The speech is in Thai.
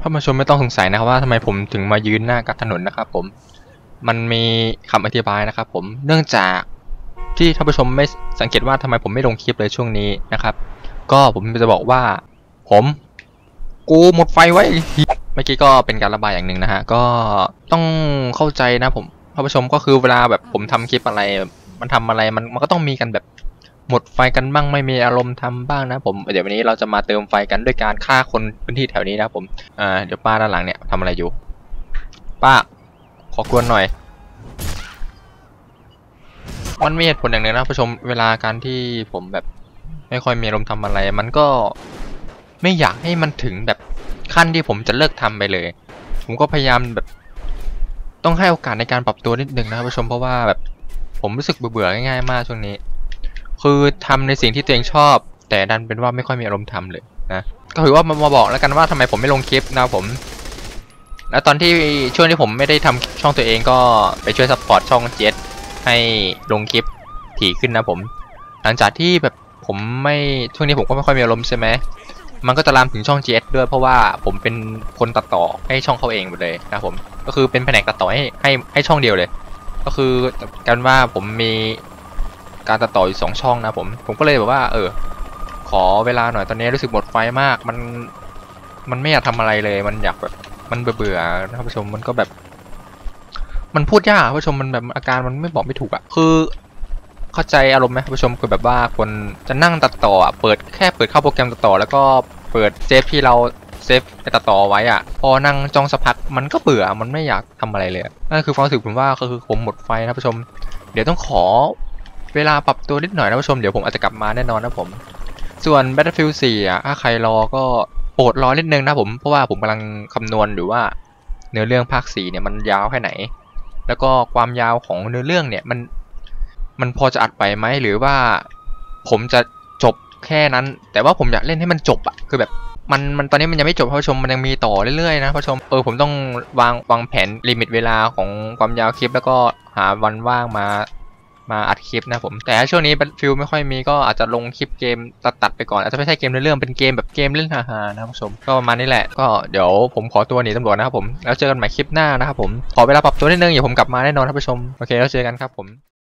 านผู้ชมไม่ต้องสงสัยนะครับว่าทำไมผมถึงมายืนหน้ากับถนนนะครับผมมันมีคำอธิบายนะครับผมเนื่องจากที่ท่านผู้ชมไม่สังเกตว่าทำไมผมไม่ลงคลิปเลยช่วงนี้นะครับก็ผมจะบอกว่ากูหมดไฟไว้เมื่อกี้ก็เป็นการระบายอย่างหนึ่งนะฮะก็ต้องเข้าใจนะผมท่านผู้ชมก็คือเวลาแบบผมทำคลิปอะไรมันทำอะไรมันก็ต้องมีกันแบบหมดไฟกันบ้างไม่มีอารมณ์ทำบ้างนะผมเดี๋ยววันนี้เราจะมาเติมไฟกันด้วยการฆ่าคนพื้นที่แถวนี้นะผมเดี๋ยวป้าด้านหลังเนี่ยทำอะไรอยู่ป้าขอกวนหน่อยมันมีเหตุผลอย่างหนึ่งนะผู้ชมเวลาการที่ผมแบบไม่ค่อยมีอารมณ์ทำอะไรมันก็ไม่อยากให้มันถึงแบบขั้นที่ผมจะเลิกทำไปเลยผมก็พยายามแบบต้องให้โอกาสในการปรับตัวนิดนึงนะผู้ชมเพราะว่าแบบผมรู้สึกเบื่อง่ายๆมากช่วงนี้คือทำในสิ่งที่ตัวเองชอบแต่ดันเป็นว่าไม่ค่อยมีอารมณ์ทำเลยนะก็ถือว่ามาบอกแล้วกันว่าทำไมผมไม่ลงคลิปนะผมแล้วตอนที่ช่วงที่ผมไม่ได้ทำช่องตัวเองก็ไปช่วยซัพพอร์ตช่องเจ็ตให้ลงคลิปถี่ขึ้นนะผมหลังจากที่แบบผมไม่ช่วงนี้ผมก็ไม่ค่อยมีอารมณ์ใช่ไหมมันก็จะลามถึงช่องเจ็ตด้วยเพราะว่าผมเป็นคนตัดต่อให้ช่องเขาเองหมดเลยนะผมก็คือเป็นแผนกตัดต่อให้ช่องเดียวเลยก็คือกันว่าผมมีการตัดต่ออยู่2 ช่องนะผมก็เลยแบบว่าขอเวลาหน่อยตอนนี้รู้สึกหมดไฟมากมันไม่อยากทำอะไรเลยมันอยากแบบมันเบื่อนะครับผู้ชมมันก็แบบมันพูดยากผู้ชมมันแบบอาการมันไม่บอกไม่ถูกอ่ะคือเข้าใจอารมณ์ไหมผู้ชมคือแบบว่าคนจะนั่งตัดต่อเปิดเข้าโปรแกรมตัดต่อแล้วก็เปิดเซฟที่เราเซฟไปตัดต่อไว้อ่ะพอนั่งจ้องสักพักมันก็เบื่อมันไม่อยากทำอะไรเลยนั่นคือความรู้สึกผมว่าคือผมหมดไฟนะผู้ชมเดี๋ยวต้องขอเวลาปรับตัวนิดหน่อยนะผู้ชมเดี๋ยวผมอาจจะกลับมาแน่นอนนะผมส่วน Battlefield 4ถ้าใครรอก็โปรดรอนิดนึงนะผมเพราะว่าผมกำลังคำนวณอยู่ว่าเนื้อเรื่องภาค4เนี่ยมันยาวแค่ไหนแล้วก็ความยาวของเนื้อเรื่องเนี่ยมันพอจะอัดไปไหมหรือว่าผมจะจบแค่นั้นแต่ว่าผมอยากเล่นให้มันจบอะคือแบบมันตอนนี้มันยังไม่จบท่านผู้ชมมันยังมีต่อเรื่อยๆนะท่านผู้ชมผมต้องวางแผนลิมิตเวลาของความยาวคลิปแล้วก็หาวันว่างมาอัดคลิปนะผมแต่ช่วงนี้ฟิลไม่ค่อยมีก็อาจจะลงคลิปเกมตัดไปก่อนอาจจะไม่ใช่เกมในเรื่องเป็นเกมแบบเกมเล่นฮาๆนะผู้ชมก็ประมาณนี้แหละก็เดี๋ยวผมขอตัวหนีตำรวจนะครับผมแล้วเจอกันใหม่คลิปหน้านะครับผมขอเวลาปรับตัวนิดนึงเดี๋ยวผมกลับมาแน่นอนท่านผู้ชมโอเคแล้วเจอกันครับผม